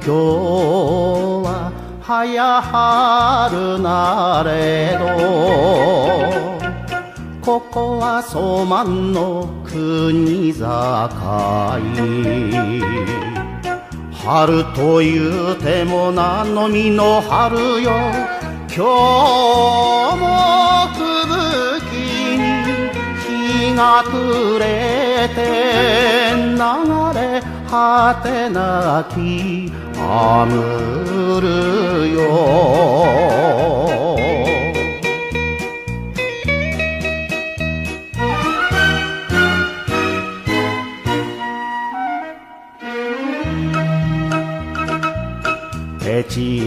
今日は早春なれど、ここは蘇万の国境。春というても何の実の春よ、今日も吹雪に日が暮れて流れ果てなきアムルよ。手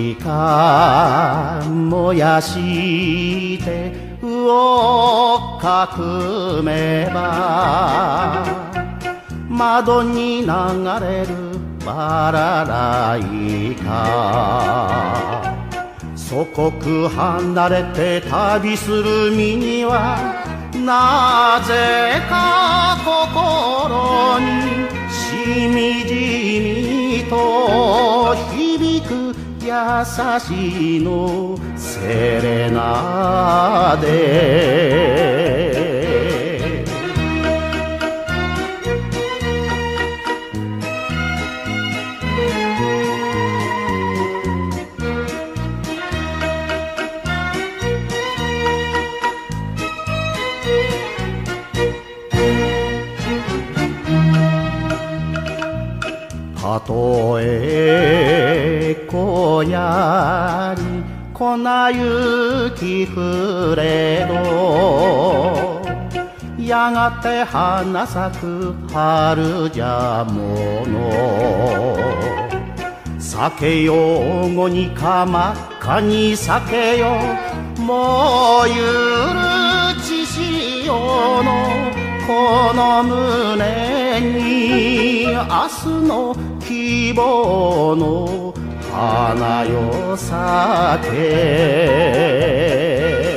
近燃やして魚をかくめば、窓に流れるバラライカ。祖国離れて旅する身にはなぜか心にしみじみと響く優しいのセレナーデ。たとえ荒野に粉雪降れど、やがて花咲く春じゃもの。酒よ午後にか真っ赤に酒よ、もうゆるち潮のこの胸に明日の希望の花よ咲け。